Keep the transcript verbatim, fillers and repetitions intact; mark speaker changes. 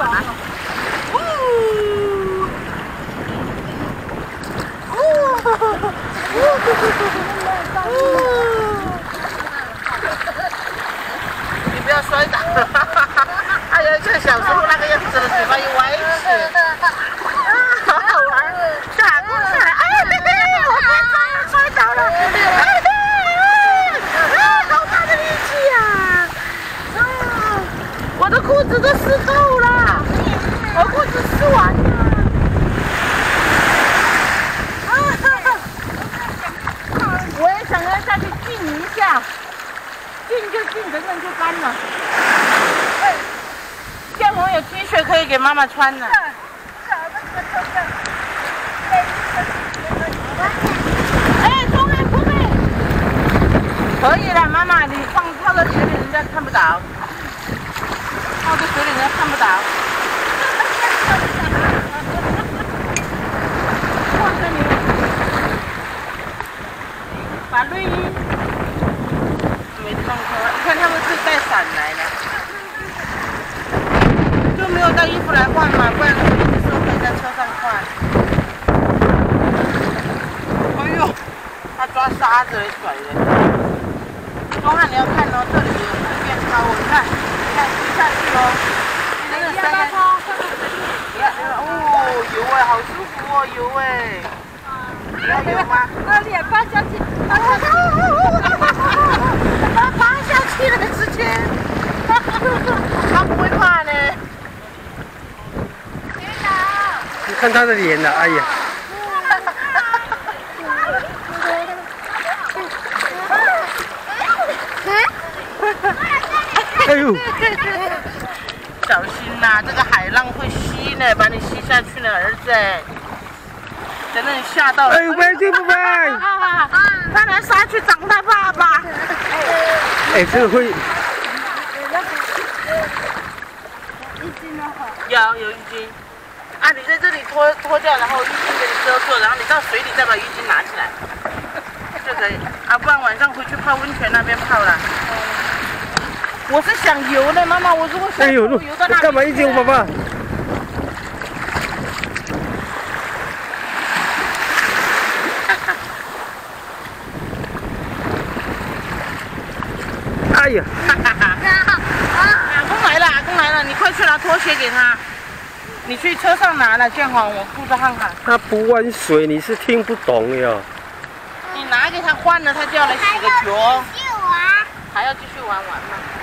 Speaker 1: 来。呜你不要摔倒！哎呀，像小时候那个样子的，嘴巴一歪起，啊，好好玩！下过下来，哎嘿嘿，我快摔摔倒了！哎嘿，啊，好大的力气呀！啊，我的裤子都湿透了，我裤子湿完了。 我也想要下去浸一下，浸就浸，等等就干了。建宏有 T 恤可以给妈妈穿的。哎，冲哎冲哎！可以了，妈妈，你放泡在水里，人家看不到。泡在水里，人家看不到。放这里。 把绿衣没地方脱，你看他们是带伞来的，就没有带衣服来换嘛，不然我一直说可以在车上换。哎呦，他抓沙子水的。东汉你要看哦，这里有路边超，你看，你看骑下去哦，那个山呀，哦，游哎，好舒服哦，游哎。 你要游吗？
Speaker 2: 啊，脸趴下去，
Speaker 1: 趴下去，他趴下去了，直接，他不会怕呢。
Speaker 3: 你看他的脸了，哎呀！哎呦！
Speaker 1: 小心呐，这个海浪会吸呢，把你吸下去呢，儿子。 等等，你吓到了！
Speaker 3: 哎呦，喂，对不对？
Speaker 1: 他拿沙去找他爸爸。
Speaker 3: 哎，这个会。
Speaker 2: 浴巾呢？
Speaker 1: 有有浴巾。啊，你在这里脱脱掉，然后浴巾给你遮住，然后你到水里再把浴巾拿起来，就可以。啊，不然晚上回去泡温泉那边泡了。我是想游的，妈妈，我如果想游游到那里。
Speaker 3: 干嘛一直游，爸爸？ 哎呀！阿公来了，阿公来了，你快去拿拖鞋给他。你去车上拿了，建宏，我顾着看看。 他不玩水，你是听不懂呀。
Speaker 1: 你拿给他换了，他就要来洗个脚。还要继续玩玩吗？